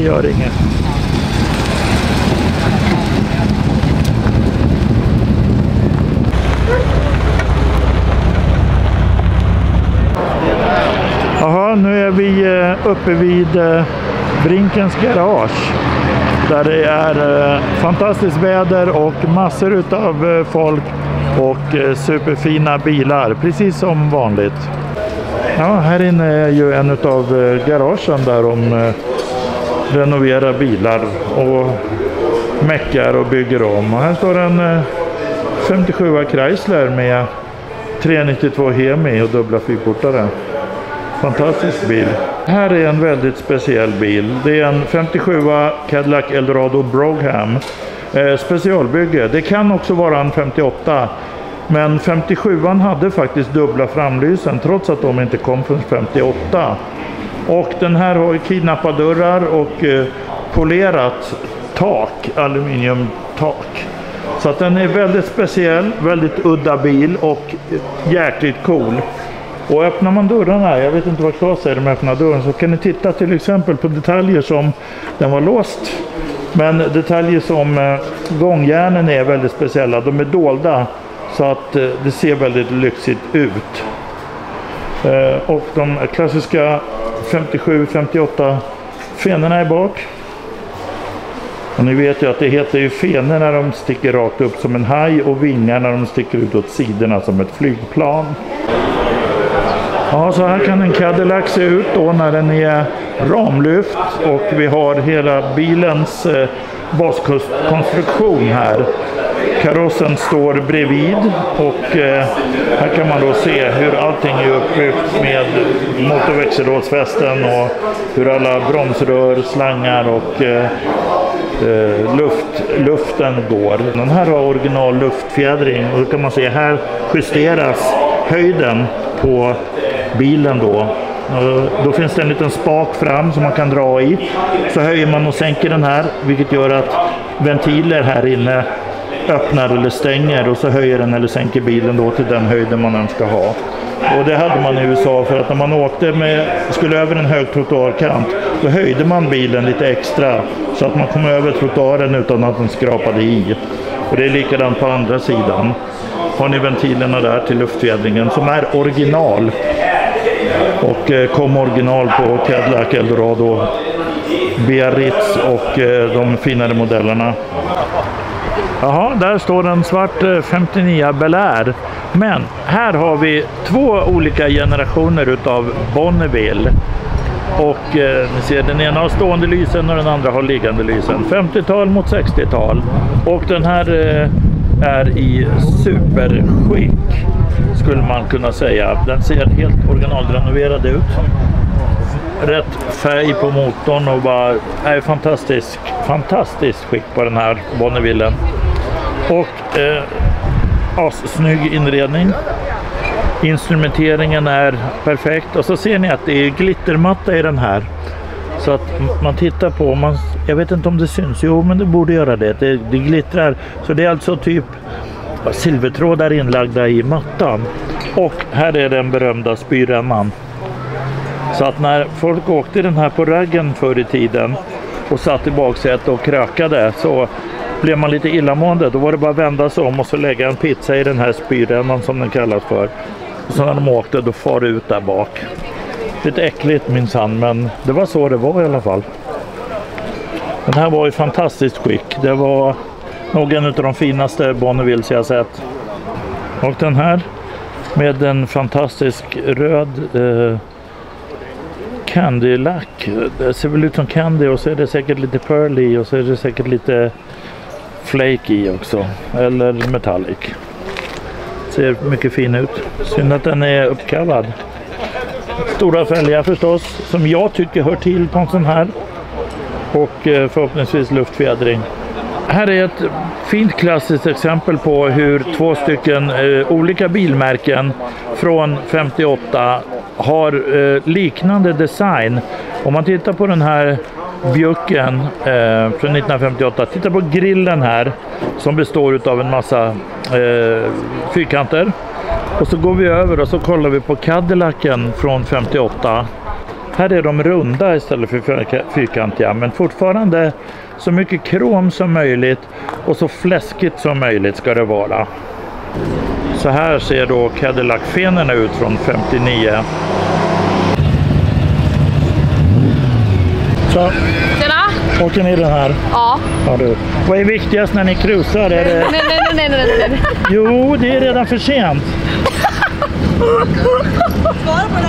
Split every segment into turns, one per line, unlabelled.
gör inget. Jaha, nu är vi uppe vid Brinkens garage. Där det är fantastiskt väder och massor utav folk och superfina bilar, precis som vanligt. Ja, här inne är ju en utav garagen där de renoverar bilar och meckar och bygger om. Och här står en 57 Chrysler med 392 Hemi och dubbla fyrportare. Fantastisk bil. Här är en väldigt speciell bil. Det är en 57 Cadillac Eldorado Brougham. Specialbygge. Det kan också vara en 58. Men 57an hade faktiskt dubbla framlysen trots att de inte kom från 58. Och den här har kidnappadörrar och polerat tak, aluminiumtak. Så att den är väldigt speciell, väldigt udda bil och jäkligt cool. Och öppnar man dörrarna, jag vet inte vad Claes säger om att öppna dörren, så kan ni titta till exempel på detaljer som den var låst. Men detaljer som gångjärnen är väldigt speciella, de är dolda så att det ser väldigt lyxigt ut. Och de klassiska 57-58 fenorna är bak. Och ni vet ju att det heter ju fenor när de sticker rakt upp som en haj och vingar när de sticker ut åt sidorna som ett flygplan. Ja, så här kan en Cadillac se ut då när den är ramlyft och vi har hela bilens baskonstruktion här. Karossen står bredvid och här kan man då se hur allting är uppbyggt med motorväxellådsfästen och hur alla bromsrör, slangar och luften går. Den här har original luftfjädring och då kan man se här justeras höjden på bilen då. Då finns det en liten spak fram som man kan dra i. Så höjer man och sänker den här, vilket gör att ventiler här inne öppnar eller stänger och så höjer den eller sänker bilen då till den höjden man önskar ha. Och det hade man i USA för att när man skulle över en hög trottoarkant då höjde man bilen lite extra så att man kom över trottoaren utan att den skrapade i. Och det är likadant på andra sidan. Har ni ventilerna där till luftfjädringen som är original och kom original på Cadillac Eldorado, Biarritz och de finare modellerna. Jaha, där står en svart 59 Bel Air. Men här har vi två olika generationer utav Bonneville. Och ni ser, den ena har stående lysen och den andra har liggande lysen. 50-tal mot 60-tal. Och den här är i superskick skulle man kunna säga. Den ser helt originalrenoverad ut. Rätt färg på motorn och bara är fantastiskt skick på den här Bonnevillen. Och snygg inredning. Instrumenteringen är perfekt och så ser ni att det är glittermatta i den här. Så att man tittar på, jag vet inte om det syns, jo men det borde göra det. Det glittrar, så det är alltså typ silvertrådar inlagda i mattan. Och här är den berömda spyrännan. Så att när folk åkte den här på raggen förr i tiden och satt i baksätet och krökade så blev man lite illamående. Då var det bara att vända sig om och så lägga en pizza i den här spyrännan som den kallas för. Och så när de åkte då far ut där bak. Lite äckligt minsann, men det var så det var i alla fall. Den här var i fantastiskt skick. Det var nog en av de finaste Bonnevilles jag sett. Och den här med en fantastisk röd candy-lack. Det ser väl ut som candy och så är det säkert lite pearly och så är det säkert lite flake i också. Eller metallic. Ser mycket fin ut. Synd att den är uppkallad. Stora fälgar förstås, som jag tycker hör till på en sån här. Och förhoppningsvis luftfjädring. Här är ett fint klassiskt exempel på hur två stycken olika bilmärken från 58 har liknande design. Om man tittar på den här Bjucken från 1958, titta på grillen här som består av en massa fyrkanter. Och så går vi över och så kollar vi på Cadillacen från 58. Här är de runda istället för fyrkantiga, men fortfarande så mycket krom som möjligt och så fläskigt som möjligt ska det vara. Så här ser då Cadillac-fenerna ut från 59. Så, åker ni den här?
Ja.
Ja du. Vad är viktigast när ni cruisar? Är det...
Nej.
Jo, det är redan för sent.
Svara på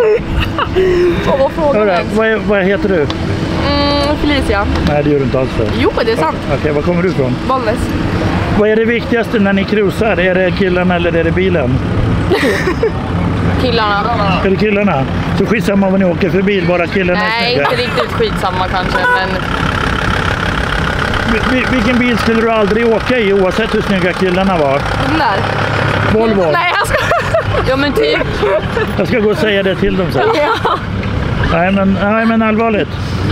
det här.
Vad heter du?
Felicia.
Nej, det gör du inte alls för.
Jo, det är sant.
Okej, var kommer du ifrån?
Bollnäs.
Vad är det viktigaste när ni cruisar? Är det killarna eller är det bilen?
Killarna.
Är det killarna? Så skitsamma vad ni åker för bil, bara killarna är
Nej,
snygga.
inte riktigt skitsamma kanske, men...
Vilken bil skulle du aldrig åka i oavsett hur snygga killarna var?
Den där.
Volvo.
Nej, jag ska... Ja, men typ.
Jag ska gå och säga det till dem sen.
Ja.
Nej, men allvarligt.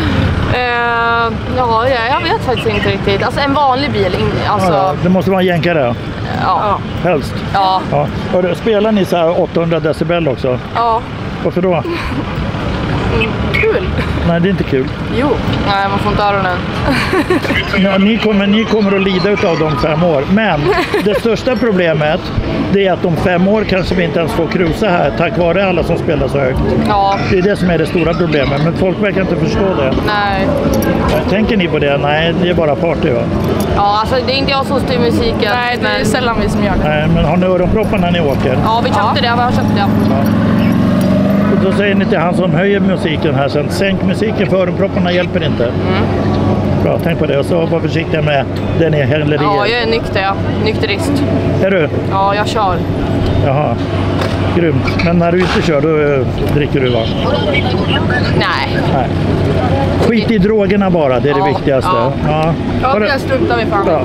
Ja, jag vet faktiskt inte riktigt. Alltså en vanlig bil, alltså...
Ja, det måste vara en jänkare.
Ja.
Helst.
Ja.
Ja. Och då, spelar ni så här 800 decibel också?
Ja.
Varför då?
Kul.
Nej, det är inte kul.
Jo. Nej, man får inte öronen.
Ja, ni kommer att lida av de 5 år. Men det största problemet det är att om 5 år kanske vi inte ens får cruisa här tack vare alla som spelar så högt.
Ja.
Det är det som är det stora problemet. Men folk verkar inte förstå det.
Nej.
Tänker ni på det? Nej, det är bara party va?
Ja, alltså det är inte jag som styr musiken. Nej, det är sällan vi som gör det.
Nej, men har ni öronproppar när ni åker?
Ja, vi köpte det. Vi har köpt det.
Ja. Och då säger ni till han som höjer musiken här sen, sänk musiken för öronpropparna hjälper inte. Bra, tänk på det. Och så var försiktiga med det ni häller i.
Ja, jag är nykter, ja. Nykterist.
Är du?
Ja, jag kör.
Jaha, grymt. Men när du inte kör, då dricker du va?
Nej.
Nej. Skit i drogerna bara, det är det viktigaste.
Ja, det struntar vi fan.
Ja.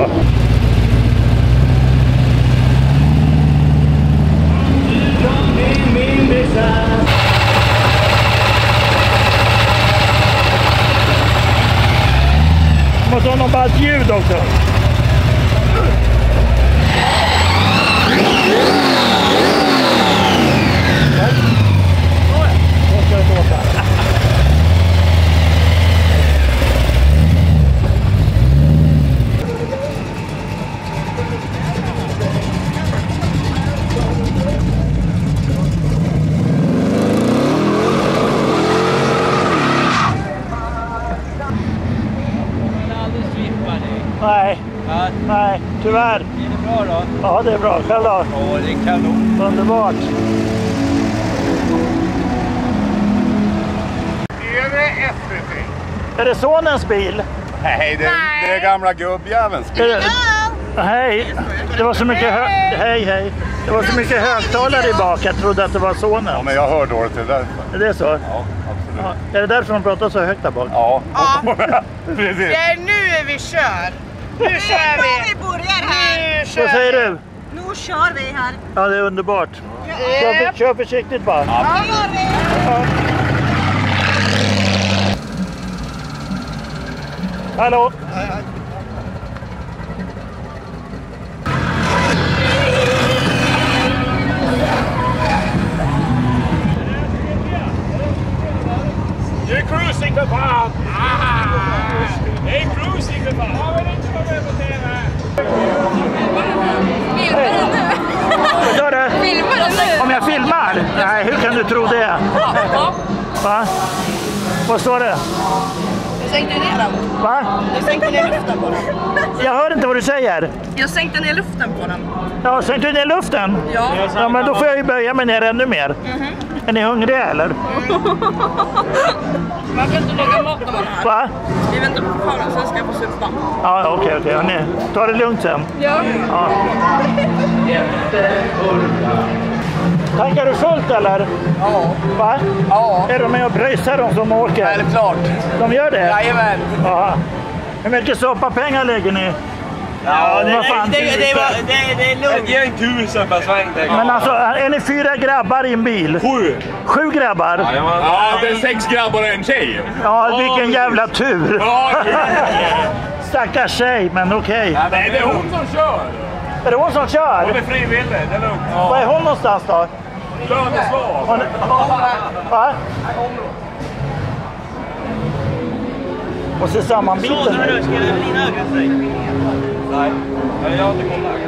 Måste ha någon ballt ljud också. Nej.
Ja.
Nej, tyvärr.
Är det bra då?
Ja, det är bra. Själv då?
Ja, det är kanon.
Underbart.
Är det FFP?
Är det sonens bil?
Nej, det är gamla gubbjävelns bil.
Hej. Det var så mycket hej. Det var så mycket högtalare i bak. Jag trodde att det var sonen.
Ja, men jag hör dåligt, det är därför.
Är det så?
Ja, absolut.
Ja. Är det därför de pratar så högt där bak?
Ja, precis.
Det är nu vi kör. Nu kör vi.
Vi börjar här.
Vad säger du?
Nu kör vi här.
Ja, det är underbart. Kör försiktigt bara.
Ja, gör vi.
Ja. Hallå?
Det är cruising för fan! Det är cruising för fan! Jag vill inte vara med på TV!
Vad gör du?
Filmar du nu?
Om jag filmar? Nej, hur kan du tro det? Va? Vad står det?
Jag sänkte ner den.
Va?
Jag sänkte ner luften på den.
Jag hör inte vad du säger.
Jag sänkte ner luften på den.
Ja, sänkte du ner luften?
Ja.
Ja, men då får jag ju böja mig ner ännu mer. Är ni hungriga eller?
Man kan inte laga mat när man är här.
Va?
Vi väntar på kvarnen, sen ska jag få supa.
Ja, okej. Hörni, ta det lugnt sen.
Ja.
Ja. Tankar du fullt eller?
Ja.
Va?
Ja.
Är de med och pröjsar de som åker?
Självklart.
De gör det?
Jajamän.
Ja. Hur mycket soppapengar lägger ni?
Ja,
vad fan?
det är lugnt.
Ge en 1000 per sväng.
Men alltså, är ni 4 grabbar i en bil?
7!
7 grabbar?
Ja, det är 6 grabbar och en tjej.
Ja, vilken jävla tur!
Ja,
Stackars tjej, men okej.
nej, det är hon som kör.
Är det hon som kör?
Hon är frivillig, det är lugnt.
Var är hon någonstans då?
Lönesvar.
Va? Och så sammanbiten.
Nej, jag har inte kontakt.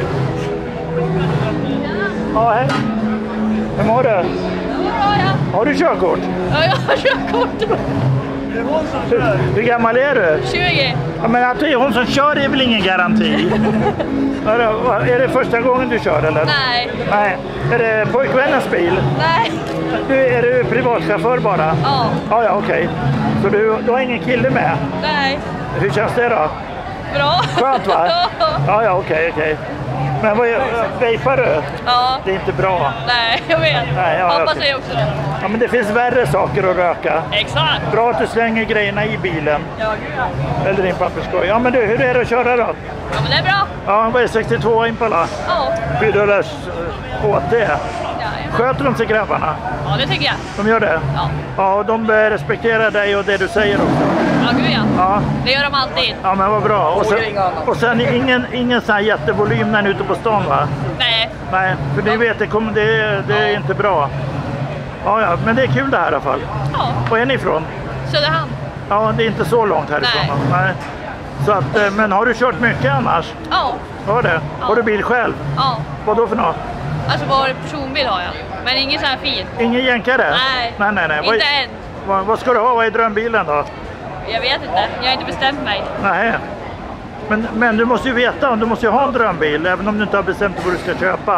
Ja, hej. Hur mår du? Har du körkort?
Ja, jag har körkort.
Hur gammal är du?
20.
Ja, men att det är hon som kör är väl ingen garanti? Är det första gången du kör eller?
Nej.
Nej. Är det pojkvännens bil?
Nej.
Är du privatchaufför bara?
Ja.
Ja, okej. Så du har ingen kille med?
Nej.
Hur känns det då?
Bra.
Skönt va? Ja, okej. Men vejpar du?
Ja.
Det är inte bra.
Nej, jag vet.
Nej, ja,
Pappa
okej.
säger också det.
Ja, men det finns värre saker att röka.
Exakt.
Bra att du slänger grejerna i bilen.
Ja, gud.
Eller din papperskorg. Ja, men du, hur är det att köra då?
Ja, men det är bra.
Ja, vad är 62 Impala?
Ja.
4 åt det.
Ja,
Sköter de sig grabbarna?
ja, det tycker jag.
De gör det?
Ja.
Ja, och de respekterar dig och det du säger också.
Ja, gud ja.
Ja,
Det gör de alltid.
ja men vad bra. Och sen ingen sån här jättevolym när ni är ute på stan va?
Nej.
Nej, för ni vet det är inte bra. Ja, men det är kul det här i alla fall.
Ja.
Var är ni ifrån?
Söderhamn.
Ja, det är inte så långt härifrån.
Nej.
Nej. Så att, men har du kört mycket annars?
Ja.
Har det? Har du bil själv?
Ja.
Vad då för något?
Alltså bara personbil har jag. Men ingen så här fin.
Ingen jänkare?
Nej.
Nej.
Inte än.
Vad ska du ha? Vad är drömbilen då?
Jag vet inte. Jag har inte bestämt mig.
Nej. Men du måste ju veta, du måste ju ha en drömbil även om du inte har bestämt vad du ska köpa.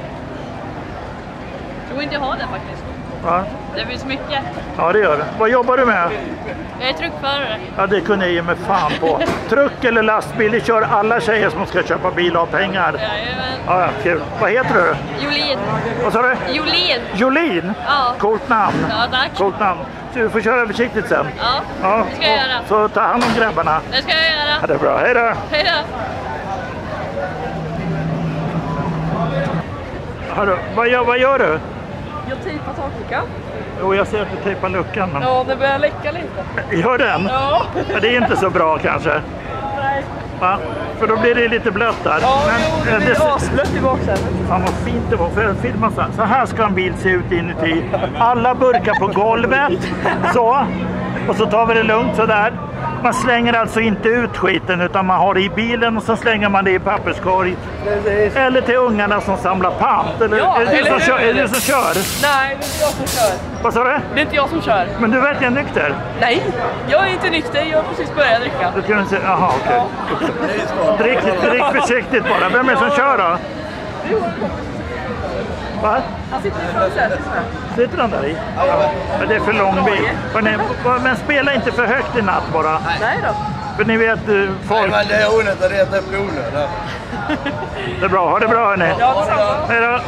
Jag tror inte jag har det faktiskt.
Ja,
Det finns mycket.
ja det gör det. Vad jobbar du med?
Jag är truckförare.
Ja, det kunde jag ge mig fan på. Truck eller lastbil, det kör alla tjejer som ska köpa bil och ha pengar.
Jajamän.
Ja, kul. Vad heter du?
Jolin.
Vad sa du?
Jolin.
Jolin?
Ja.
Coolt namn.
Ja, tack.
Coolt namn. Så du får köra försiktigt sen.
Ja, det ska jag göra.
Så ta hand om grabbarna.
Det ska jag göra.
Ja, det är bra. Hej då!
Hej då.
Hörru, vad gör du?
Jag tejpar takluckan.
Jo, jag ser att du tejpar luckan. Men...
Ja, det börjar läcka lite.
Gör den?
Ja.
Ja, det är inte så bra kanske.
Nej.
Va? För då blir det lite blött där.
Ja,
Men,
det blir asblött i baksätet.
Fan vad fint det var. För jag filmar så här. Så här ska en bil se ut inuti. Alla burkar på golvet. Så. Och så tar vi det lugnt så där. Man slänger alltså inte ut skiten utan man har det i bilen och så slänger man det i papperskorg.
Precis.
Eller till ungarna som samlar pant. Eller,
Ja,
är det du
eller
som
hur?
kör? Är det du som kör?
Nej, det är inte jag som kör.
Vad sa du?
Det är inte jag som kör.
Men du är verkligen nykter?
Nej, jag är inte nykter. Jag har precis börjat dricka.
Du kan säga, jaha okej. Drick försiktigt bara. Vem är det som kör då? Va?
Han sitter i framsätet.
Sitter han där i? Ja. Det är för lång bil. Men spela inte för högt i natt bara.
Nej då.
För ni vet folk...
Men det är onödigt att reta upp onödigt.
Det är bra. Ha det bra hörni.
Ja, detsamma.
Hej då.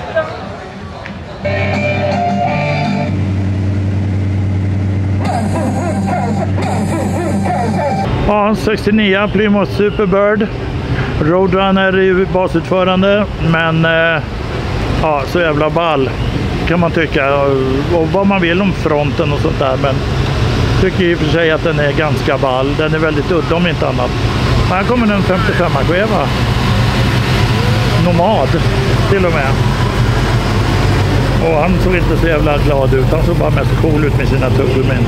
Ja, 69 Plymouth Superbird. Roadrunner i basutförande. Men ja, så jävla ball kan man tycka. Och vad man vill om fronten och sånt där. Men tycker i och för sig att den är ganska ball. Den är väldigt udda om inte annat. Här kommer en 55-Gueva. Nomad till och med. Och han såg inte så jävla glad ut. Han såg bara mest cool ut med sina tuggummin.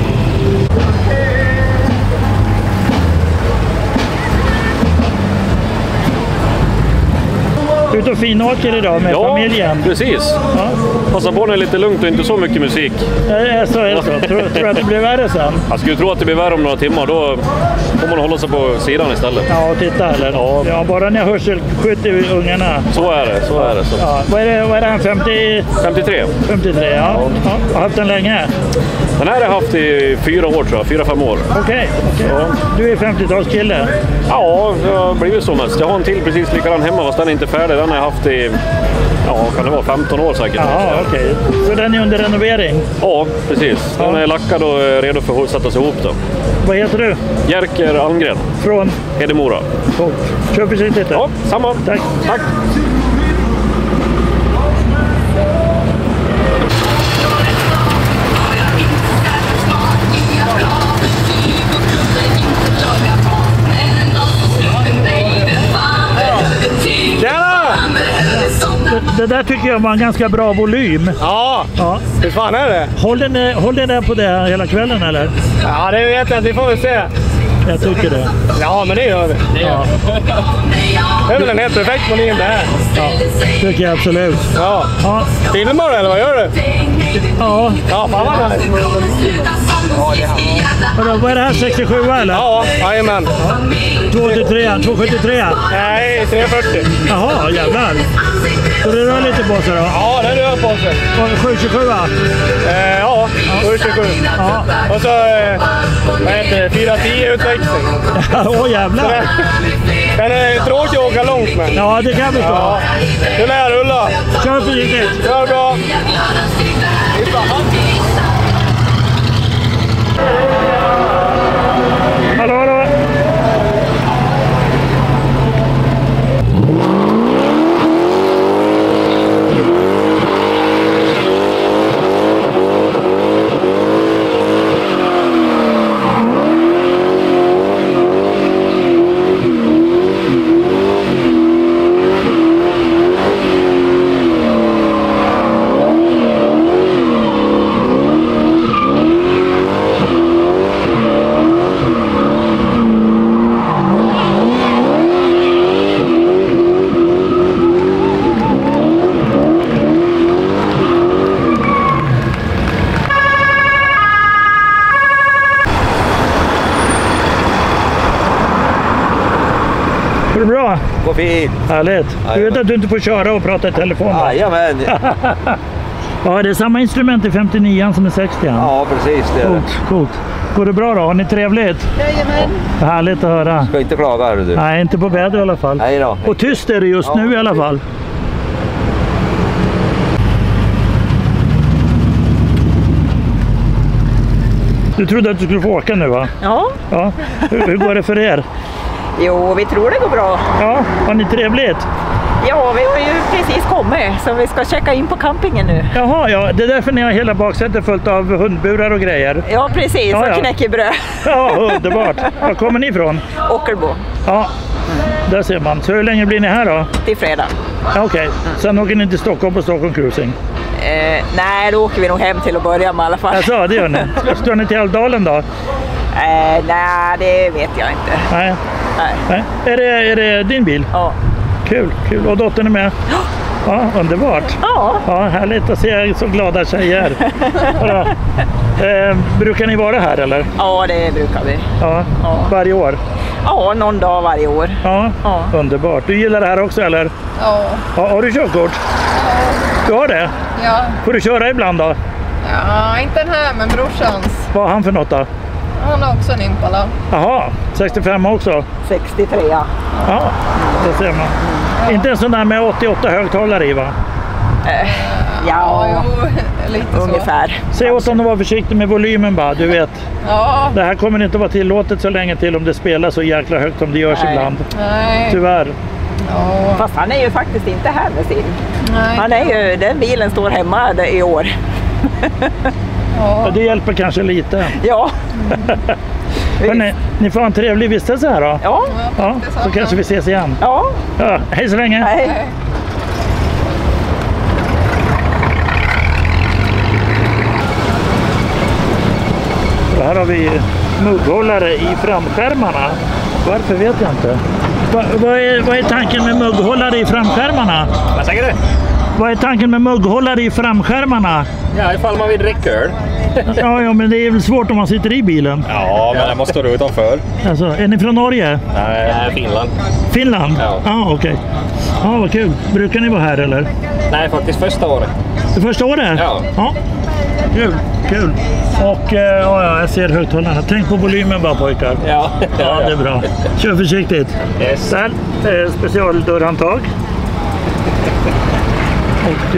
Ut och finåker idag med familjen.
Precis.
Ja.
Passa på när det är lite lugnt och inte så mycket musik.
Så är det så. Tror du att det blir värre sen?
Jag skulle tro att det blir värre om några timmar. Då får man hålla sig på sidan istället.
Ja, och titta eller? Ja, bara när hörselskydd i ungarna.
Så är det. Så är det. Så.
Ja. Vad är det här?
53.
53, ja. Har haft den länge?
Den här har jag haft i 4 år tror jag. 4-5 år.
Okej.
Ja.
Du är 50-talskille?
Ja, det har blivit så mest. Jag har en till precis likadan hemma fast den är inte färdig. Den har jag haft i, kan det vara 15 år säkert.
Ja, okej. Så den är under renovering?
Ja, precis. Den är lackad och redo för att sättas ihop då.
Vad heter du?
Jerker Almgren.
Från?
Hedemora.
Kör försiktigt.
Ja, samma.
Tack.
Tack.
Det där tycker jag var en ganska bra volym.
Ja, hur fan är det?
Håller ni på det hela kvällen eller?
Ja, det vet jag. Vi får väl se.
Jag tycker det.
Ja, men det gör vi.
Ja,
Det är väl en helt perfekt volym det här.
ja, tycker jag absolut.
Ja.
Ja,
Filmar eller vad gör du?
ja.
Ja, fan vad nice.
Vad är det här, 67 eller?
Ja, jajamän.
273?
Nej, 340.
Jaha, jävlar. Så det rör lite på sig då?
Ja, den rör på sig.
Och 727?
Ja, 27.
Ja.
Och så, vad heter det, 410 utväxling.
Åh jävlar.
Den är tråkig att åka långt med.
Ja, det kan jag förstå.
Ja, du lär rulla.
Kör försiktigt.
Kör bra.
Hallå, hallå. Går det bra?
Går fint.
Härligt. Du vet att du inte får köra och prata i telefon? Va?
Jajamän.
Ja, det är samma instrument i 59 som i 60.
Ja, precis det.
Coolt. Går det bra då? Har ni trevligt?
Jajamän.
Härligt att höra.
Ska inte klaga, hör du.
Nej, inte på väder i alla fall.
Nej då.
Och tyst är det just nu i alla fall. Du trodde att du skulle få åka nu, va?
Ja,
Ja. Hur går det för er?
jo, vi tror det går bra.
Ja, har ni trevligt?
Ja, vi har ju precis kommit, så vi ska checka in på campingen nu.
Jaha, ja. Det är därför ni har hela baksätet fullt av hundburar och grejer.
Ja, precis.
Ja,
Och
ja.
knäckebröd.
Ja, underbart. Var kommer ni ifrån?
Ockelbo.
Ja, där ser man. Så hur länge blir ni här då?
Till fredag.
Ja, okej. Sen åker ni till Stockholm på Stockholm Cruising.
Nej, då åker vi nog hem till att börja med i alla fall.
Alltså, det gör ni. Ska ni till Älvdalen då?
Nej, det vet jag inte.
Nej.
Nej.
Nej. Är det din bil?
Ja.
Kul. Och dottern är med? Ja, underbart.
Ja.
Ja, härligt att se så glada tjejer. Brukar ni vara här eller?
Ja, det brukar vi.
Ja,
Ja.
varje år?
Ja, någon dag varje år.
Ja,
Ja.
underbart. Du gillar det här också eller?
Ja.
Ja, har du körkort? Du har det?
Ja.
Får du köra ibland då?
Ja, inte den här, men brorsans.
Vad har han för något då?
Han har också en Impala.
Jaha, 65 också?
63.
Ja, det ser man. Inte en sån där med 88 högtalare i, va?
Ja,
Jo, lite så.
ungefär.
Säg åt honom att vara försiktig med volymen bara, du vet.
Ja.
Det här kommer inte vara tillåtet så länge till om det spelar så jäkla högt som det görs
Nej.
ibland.
Nej.
Tyvärr.
Ja.
Fast han är ju faktiskt inte här med sin.
Nej.
Han är ju, den bilen står hemma i år.
Ja.
Det hjälper kanske lite.
Ja.
Hörrni, ni får ha en trevlig vistelse här då.
Ja.
Ja, så kanske vi ses igen.
Ja.
Ja, hej så länge.
Nej.
Och här har vi mugghållare i framskärmarna. Varför vet jag inte. Vad är tanken med mugghållare i framskärmarna?
Vad säger du?
Vad är tanken med mugghållare i framskärmarna?
Ja, ifall man vill dricka öl.
Ja, men det är väl svårt om man sitter i bilen.
Ja, men det måste stå utanför.
Alltså, är ni från Norge?
Nej, Finland.
Finland?
Ja.
Okej. Ja, vad kul. Brukar ni vara här eller?
Nej, faktiskt första året.
Det första året?
Ja.
Kul. Och ja, jag ser högtalarna. Tänk på volymen bara pojkar.
Ja.
Ja, det är bra. Kör försiktigt.
Yes.
Där, specialdörrhandtag. Och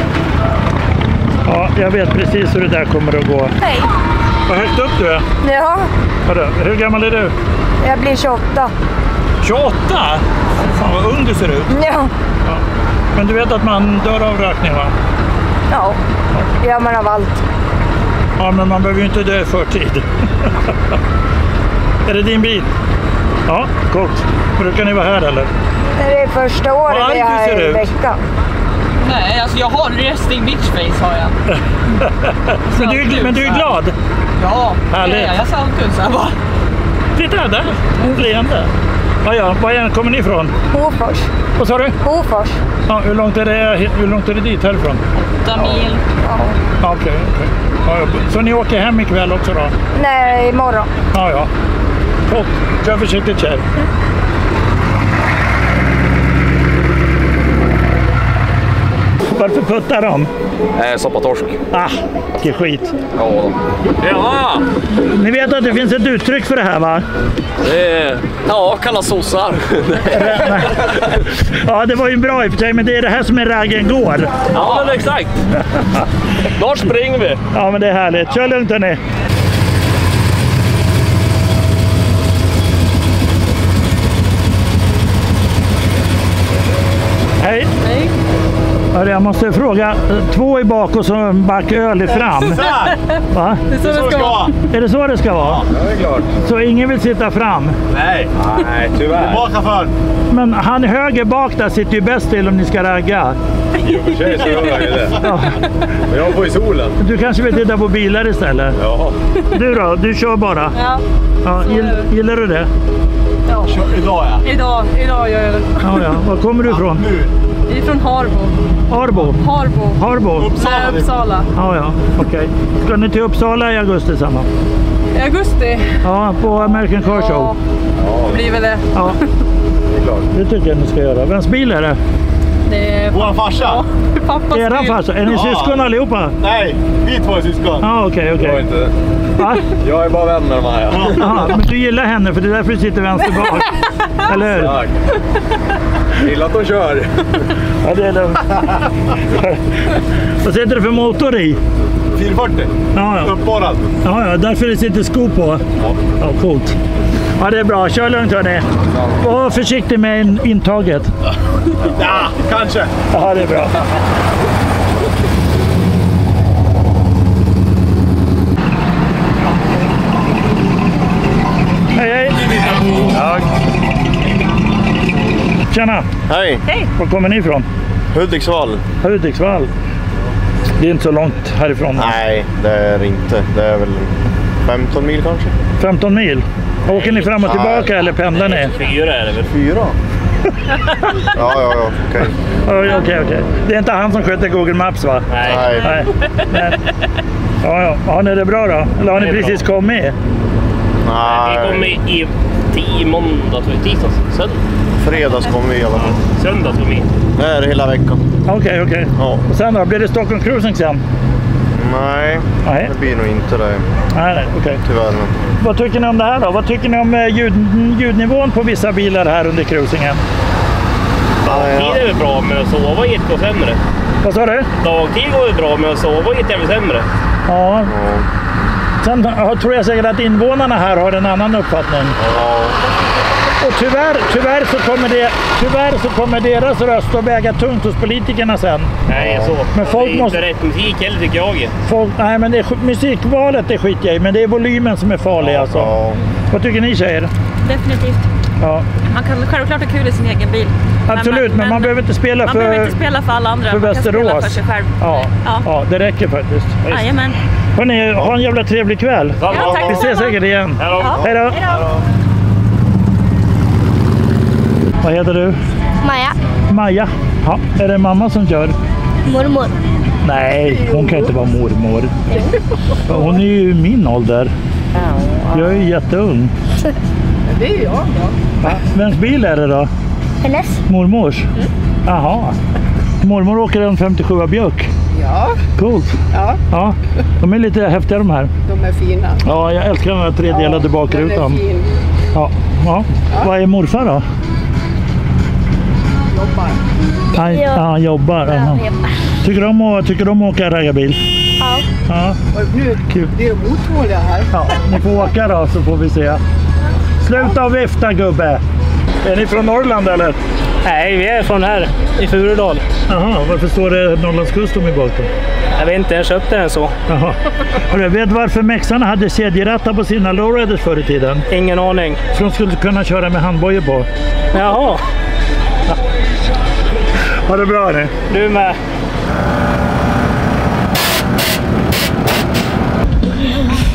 ja, jag vet precis hur det där kommer att gå.
Hej.
Vad högt upp du är.
Ja,
Hur gammal är du?
jag blir 28.
28? Fan vad ung du ser ut.
Ja,
Ja. Men du vet att man dör av rökning, va?
ja. Gör man av allt.
Ja, men man behöver ju inte dö i förtid. Är det din bil? Ja, coolt. Brukar ni vara här eller?
Det är första året
Vad
vi är
arg du ser
här i
ut.
veckan.
Nej, alltså jag har resting bitch face har jag.
Men du är glad?
Ja,
Härligt.
jag sa alltid så här bara.
Titta där, leende. Var kommer ni ifrån?
Hofors.
Vad sa du?
Hofors.
Ja, hur långt är det dit härifrån?
8 mil.
Ja. Okej. Ja, så ni åker hem ikväll också då?
Nej, imorgon.
Ja. Gott. Kör försiktigt, tjej. Varför puttar de?
Soppatorsk.
Vilken skit.
Ja!
Ni vet att det finns ett uttryck för det här, va?
Ja, kalla sossar.
Ja, det var ju bra i och för sig, men det är det här som är raggen går.
Ja, men exakt. Var springer vi?
Ja, men det är härligt. Kör lugnt, hörni. Hej.
Hej.
Hörru, jag måste fråga. 2 i bak och så en back öl i fram. Va?
Det är så det ska vara.
Är det så det ska vara?
Ja, det är klart.
Så ingen vill sitta fram?
Nej, tyvärr.
Bakchaufför.
Men han höger bak där sitter ju bäst till om ni ska ragga.
I och för sig så gör jag ju det.
Ja.
Men jag får i solen.
Du kanske vill titta på bilar istället?
Ja.
Du då? Du kör bara? Ja, gillar du det?
Ja.
Idag ja.
Idag gör jag det.
Ja. Var kommer du ifrån?
Vi är från Harbo.
Harbo?
Uppsala.
Ja, okej. Ska ni till Uppsala i augusti samma?
I augusti.
Ja, på American Car Show.
Det blir väl det.
Ja,
Det är klart.
det tycker jag ni ska göra. Vems bil är det?
Det är
Vår farsa.
pappas
Era
bil.
farsa? Är ni syskon allihopa?
Nej, vi 2 är syskon.
Ja, okej.
Jag är inte...
Va?
Jag är bara vän med de här.
Jaha, men du gillar henne för det är därför du sitter vänster bak. Eller hur?
Tack. Jag gillar att de kör.
Ja, det är lugnt. Vad sitter det för motor i?
440.
Ja.
Uppborrad.
Ja, därför det sitter sko på. Ja, coolt. Ja, det är bra. Kör lugnt, hörni. Var försiktig med intaget.
Ja, kanske.
Ja, det är bra. Hej.
Tack.
Tjena.
Hej.
Var kommer ni ifrån?
Hudiksvall.
Hudiksvall. Det är inte så långt härifrån.
Nej, det är inte. Det är väl 15 mil kanske.
15 mil. Åker ni fram och tillbaka eller pendlar ni?
4 är det väl?
4? Ja, okej.
Okej. Det är inte han som sköter Google Maps, va?
Nej.
Nej. Ja. Har ni det bra då? Eller har ni precis kommit?
Vi kommer i måndag, tisdags, söndag.
Fredags kommer vi i alla fall.
Söndag kommer vi.
Det är hela veckan.
Okej.
Ja.
Och sen då? Blir det Stockholm Cruising sen?
Nej,
Nej.
det blir nog inte det.
Nej, okej.
Tyvärr. Men...
Vad tycker ni om det här då? Vad tycker ni om ljudnivån på vissa bilar här under cruisingen?
Dagtid är väl bra, men att sova gick och sämre.
Vad sa du?
Dagtid går ju bra, men att sova gick även sämre.
Ja. Sen tror jag säkert att invånarna här har en annan uppfattning.
Ja.
Och tyvärr så kommer deras röst att väga tungt hos politikerna sen.
Nej, så.
Men folk
det är
måste...
inte rätt musik heller, tycker jag.
Nej, men musikvalet är skit i, men det är volymen som är farlig alltså.
Ja.
Vad tycker ni, tjejer?
Definitivt.
Ja.
Man kan självklart ha kul i sin egen bil.
Absolut, men man behöver inte spela
man behöver inte spela för alla andra.
för
man kan spela
Västerås.
för sig själv.
Ja, det räcker faktiskt.
Jajamän.
Hörrni, ha en jävla trevlig kväll.
Ja, tack
Vi ses
detsamma.
säkert igen.
Ja.
Hej då. Vad heter du? Maja. Ja, är det mamma som kör?
Mormor.
Nej, hon kan inte vara mormor. Hon är ju min ålder. Jag är ju jätteung.
Det är jag då.
Va? Vems bil är det då?
Hennes.
Mormors? Jaha. Mormor åker en 57 Björk.
Ja.
Coolt. Ja. De är lite häftiga de här.
De är fina.
Ja, jag älskar den här tredelade bakrutan.
Den är fin.
Ja. Vad är morfar då?
Jobbar.
Han jobbar. Aha. Tycker du om att åka raggarbil? Ja.
Och nu,
Kul.
det är otåliga här.
Ja, ni får åka då så får vi se. Sluta vifta, gubbe! Är ni från Norrland eller?
Nej, vi är från här, i Furudal.
Jaha, varför står det Norrlandskustom i bakgrunden?
Jag vet inte, jag köpte den så.
Jaha. Och du vet varför mexarna hade kedjerattar på sina lowriders förr i tiden?
Ingen aning.
För de skulle kunna köra med handbojor på.
Jaha,
Ha det bra nu.
du med.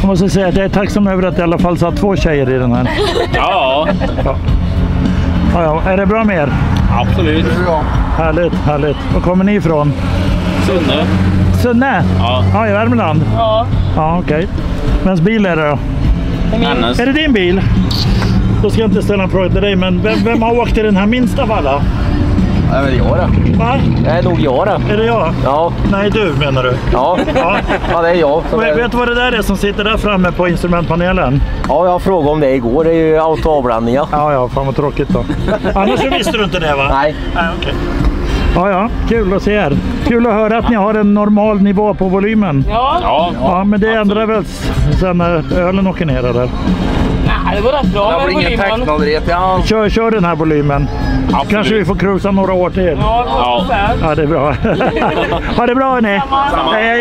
Jag måste säga att jag är tacksam över att jag i alla fall satt 2 tjejer i den här.
Ja,
Ja. Är det bra med er?
absolut.
Härligt, härligt. Var kommer ni ifrån?
Sunne.
Sunne?
Ja.
I Värmland?
Ja.
Ja, okej. Vems bil är det då?
Hennes.
Är det din bil? Då ska jag inte ställa en fråga till dig, men vem har åkt i den här minsta av alla?
Det är väl jag då.
Va?
Det är nog jag då.
Är det jag?
Ja.
Nej, du menar du?
Ja, ja det är jag.
Vet du vad det där är som sitter där framme på instrumentpanelen?
Ja, jag frågade om det igår. Det är ju autoavblandningar.
Ja, fan vad tråkigt då. Annars så visste du inte det, va?
Nej.
Nej, okej. Ja, kul att se er. Kul att höra att ni har en normal nivå på volymen.
Ja.
Ja, men det ändrar väl sen när ölen åker ner där.
Nej, det går rätt bra med volymen.
Kör den här volymen.
Absolut.
Kanske vi får cruisa några år till.
Ja.
Ja, det är bra. Ha det bra, hörni. Hej.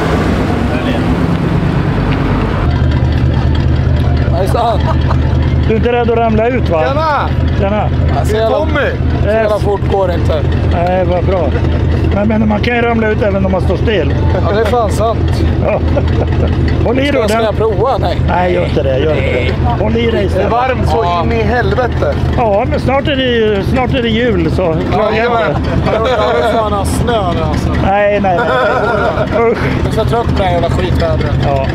Du är inte rädd att ramla ut, va? Tjena!
Tommy! Så jävla fort går det inte.
Nej, vad bra. Men man kan ju ramla ut även om man står still.
Ja, det är fan sant.
Ja. Håll i dig.
Ska jag prova? Nej.
Gör inte det. Håll i dig.
Det är varmt så in i helvete.
Ja, men snart är det jul så.
Ja, jag vill fan ha snö nu alltså.
Nej. Usch.
Jag är så trött på det här jävla skitvädret.
Ja.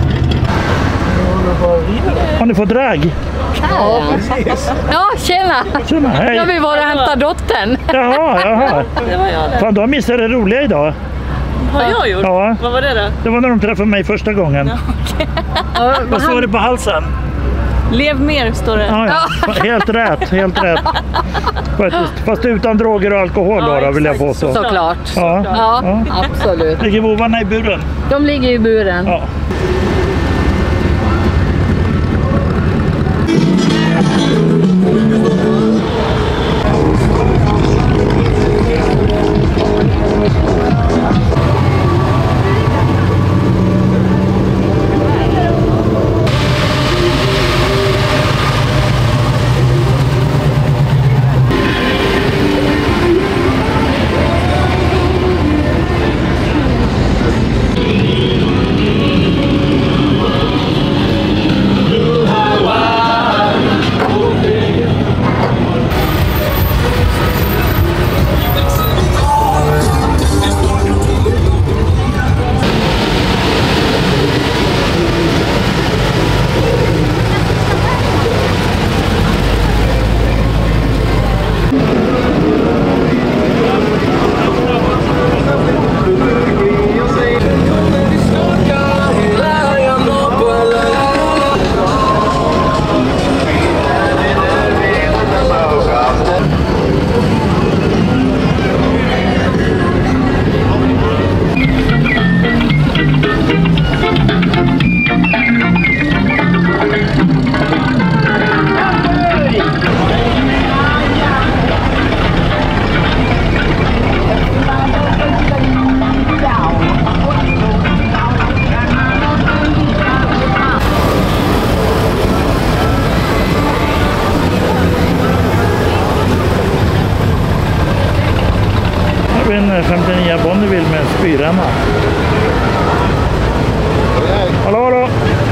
Har ni fått drag?
Ja, tjena.
Hej.
Jag vill bara hämta dottern.
Jaha.
Det var jag det.
Fan, du har missat det roliga idag.
Har jag gjort?
Ja.
Vad var det då?
Det var när de träffade mig första gången. Vad står det på halsen?
Lev mer, står det.
Ja. Helt rätt. Fast utan droger och alkohol då, vill jag påstå.
Såklart.
Ja.
Absolut.
Ligger vovarna i buren?
De ligger i buren.
Ja. En 59 Bonneville med spyränna. Hallå.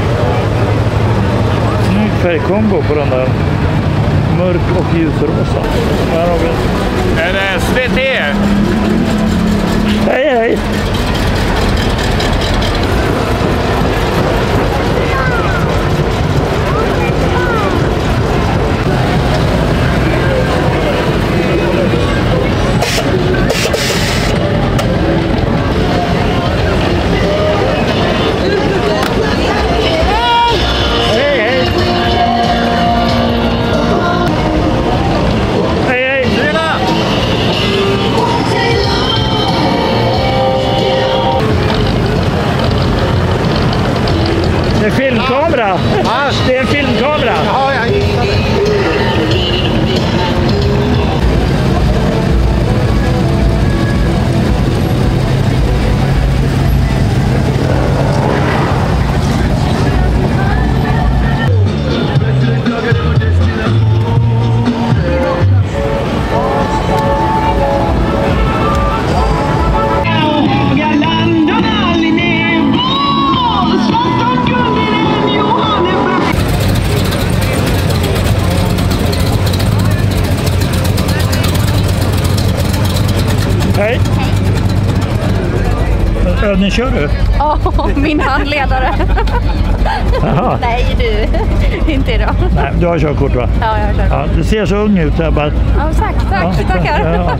Snygg färgkombo på den där. Mörk och ljusrosa. Här har vi.
Är det SVT?
Hej. Filmkamera? Det är en filmkamera.
Ja.
Jag landar aldrig ner. Fast de kunde
Den kör du?
Ja, min handledare.
Jaha.
Nej du, inte idag.
Nej, du har körkort va?
Ja, jag har körkort.
Ja, du ser så ung ut. Jag bara...
Ja, tack, tackar.
Ja.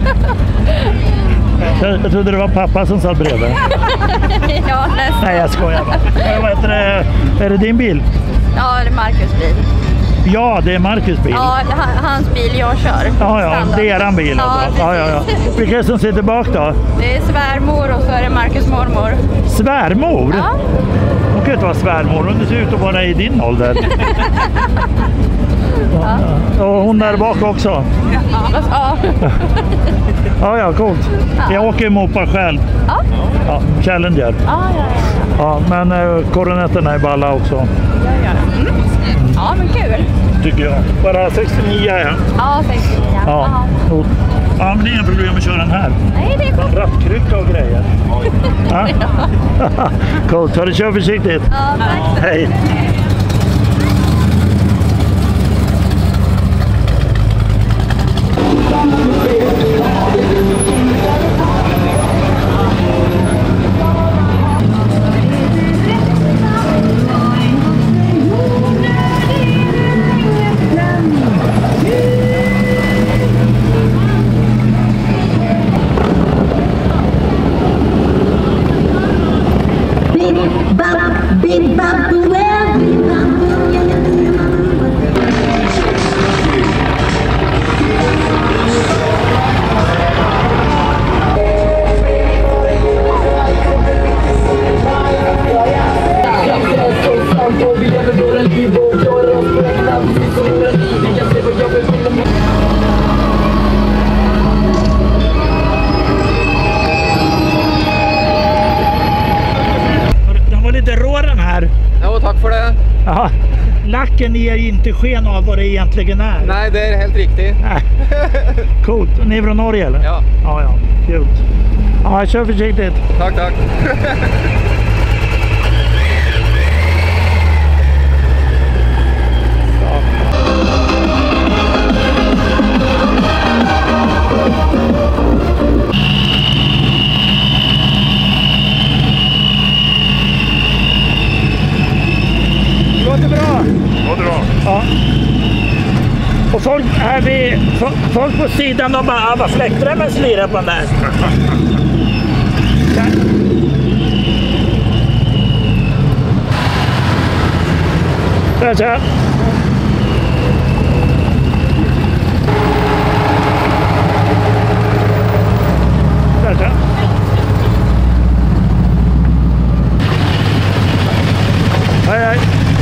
Jag trodde det var pappa som satt bredvid.
Ja, nästan.
Nej, jag skojar bara. Vad heter det? Är det din bil?
Ja, det är Marcus bil.
Ja, det är Marcus bil.
Ja, hans bil jag kör.
Ja, det är eran bil.
Ja,
ja. Vilka är det som sitter bak då?
Det är svärmor och så är det Marcus mormor.
Svärmor?
Ja.
Hon kan inte vara svärmor, hon ser ut att vara i din ålder. Ja. Och hon där bak också?
Ja.
Ja, coolt. Jag åker i mopa själv. Ja, Challenger. Ja, men koronetterna är balla också.
Ja, men kul.
Tycker jag. Bara 69 ja.
Ja, 69.
Ja, ja, men det är inga problem att köra den här.
Nej, det är
en rattkrycka och grejer. Ja. Coolt, har du kört försiktigt?
Ja, tack.
Hej. Den var lite rå den här.
Ja, tack för det.
Jaha. Lacken ger inte sken av vad det egentligen är.
Nej, det är helt riktigt.
Coolt. Ni är från Norge eller?
Ja.
Ja, kul. Ja, kör försiktigt.
Tack.
Låter bra. Ja. Och folk på sidan de bara, vad fläktremmen slirar på den där. Så. Hej.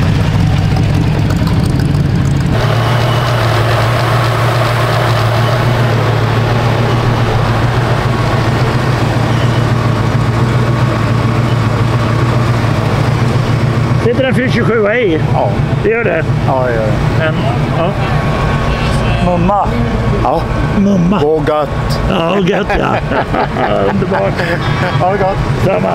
Sitter den 427 i?
Ja.
Det gör det?
Ja, det gör det.
Ja. Mumma.
Ja.
Mumma.
Och gött.
Ja, och gött ja. Underbart.
Ja, det gott.
Samma.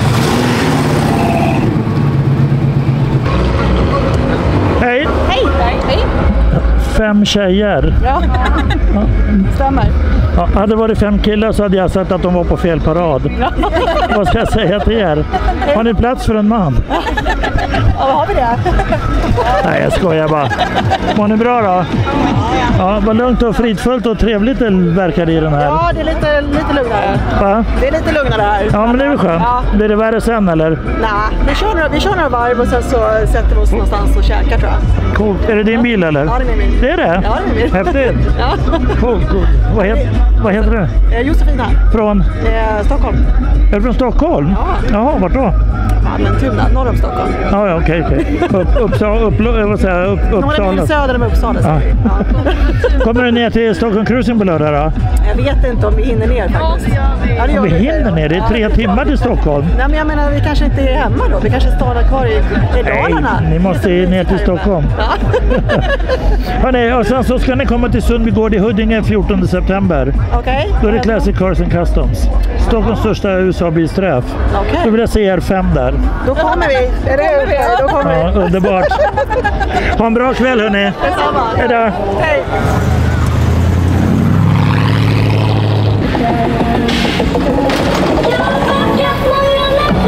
Hej.
Hej.
5 tjejer.
Ja, stämmer.
Ja, hade det varit 5 killar så hade jag sett att de var på fel parad. Vad ska jag säga till er? Har ni plats för en man?
Ja, vad har vi det?
Nej, jag skojar bara. Mår ni bra då? Ja, vad lugnt och fridfullt och trevligt det verkar i den här.
Ja, det är lite lugnare.
Va?
Det är lite lugnare här.
Ja, men det är väl skönt.
Ja.
Blir det värre sen eller?
Nej, vi kör några varv och sen så sätter vi oss någonstans och käkar tror jag.
Coolt. Är det din bil eller?
Ja, det är min bil.
Det är det?
Ja, det är min bil.
Häftigt.
Ja.
Coolt. Vad heter du?
Josefin här.
Från?
Stockholm.
Är du från Stockholm?
Ja.
Jaha, vart då?
Vallentuna, norr om Stockholm.
Ja, okej. Uppsala.
Några mil söder om Uppsala.
Ja. Kommer du ner till Stockholm Cruising på lördag då?
Jag vet inte om vi hinner ner faktiskt. Ja, det gör
Vi hinner ner, det är 3 timmar till Stockholm.
Nej, men jag menar, vi kanske inte är hemma då. Vi kanske stannar kvar i Dalarna.
Nej, ni måste ner till Stockholm.
Ja.
Hörrni, och sen så ska ni komma till Sundbygård i Huddinge 14 september.
Okej.
Då är det Classic Cars and Customs. Stockholms största USA-bilsträff.
Okej.
Då vill jag se er 5 där.
Då kommer vi. Är det okej? Då kommer
Ja,
vi.
underbart. Ha en bra kväll hörni.
Detsamma.
Hej då.
Hej.
Jag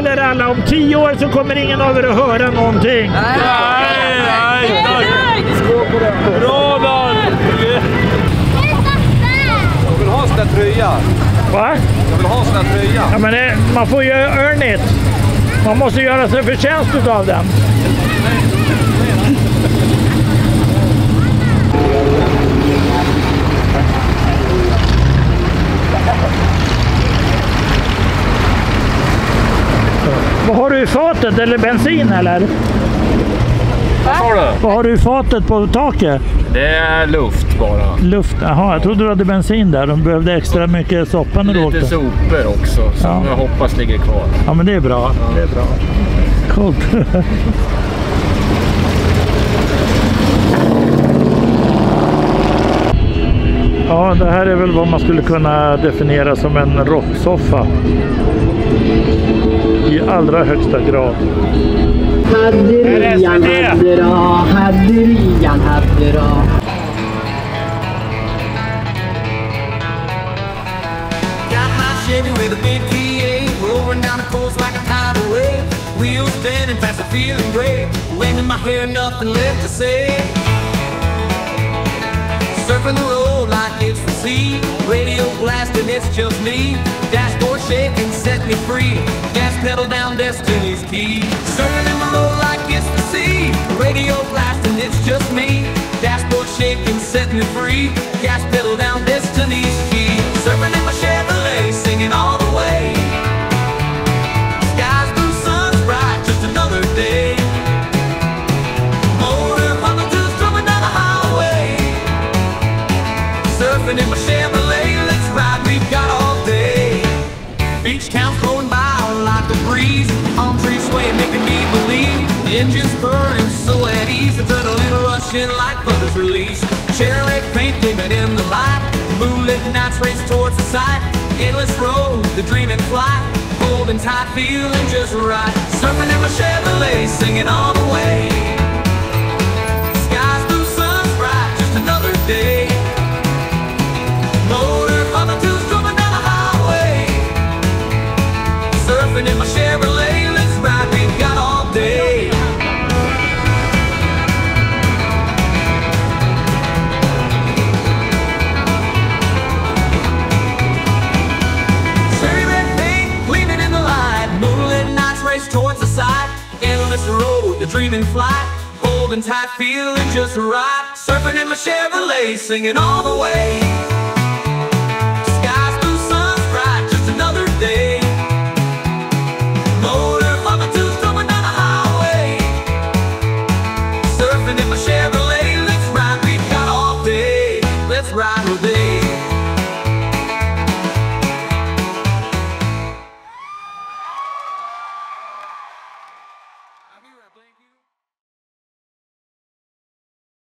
till er alla, om 10 år så kommer ingen av er att höra någonting.
Nej. Bra Dan!
Jag vill ha en sån där tröja.
Va?
Jag vill ha en sån där tröja.
Ja, men man får ju earn it. Man måste göra sig förtjänst av den. Vad har du i fatet? Eller bensin eller?
Vad sa du?
Vad har du i fatet på taket?
Det är luft bara.
Luft? Jaha, jag trodde du hade bensin där. De behövde extra mycket soppa när du åkte.
Lite sopor också, som jag hoppas ligger kvar.
Ja, men det är bra. Ja. Det är bra. Coolt. Ja, det här är väl vad man skulle kunna definiera som en rocksoffa. I allra högsta grad.
Hadderian haddera.
Got my Chevy with a big V8, rolling down the coast like a tidal wave. Wheels spinning fast and feeling great. Wind in my hair, nothing left to say. Surfing the road like it's the sea. Radio blasting, it's just me. Dashboard shaking, set me free. Gas pedal down, destiny's key. Surfing in the road like it's the sea. Radio blasting, it's just me. Dashboard shaking, set me free. Gas pedal down, destiny's key. Surfing in my Chevrolet, singing all the way. Skies blue, sun's bright, just another day. Motor humming to the strumming down the highway. Surfing in my Chevrolet, let's ride, we've got all day. Beach towns going by like a breeze. Palm trees swaying, making me believe. Engines burning so at ease. It's a little rushing like thunder release. Cherry paint gleaming in the light. Moonlit nights race towards the sight. Endless road, the dreaming flight. Holding tight, feeling just right. Surfing in my Chevrolet, singing all the way. Skies blue, sun's bright, just another day. Motor humming to the strumming down the highway. Surfing in my Chevrolet, let's ride, we've got all day. Cherry red paint gleaming in the light. Moonlit nights race towards the sight. Endless road, the dreaming flight. Holding tight, feeling just right. Surfing in my Chevrolet, singing all the way. Skies blue, sun's bright, just another day. Motor humming to the strumming down the highway. Surfing in my Chevrolet.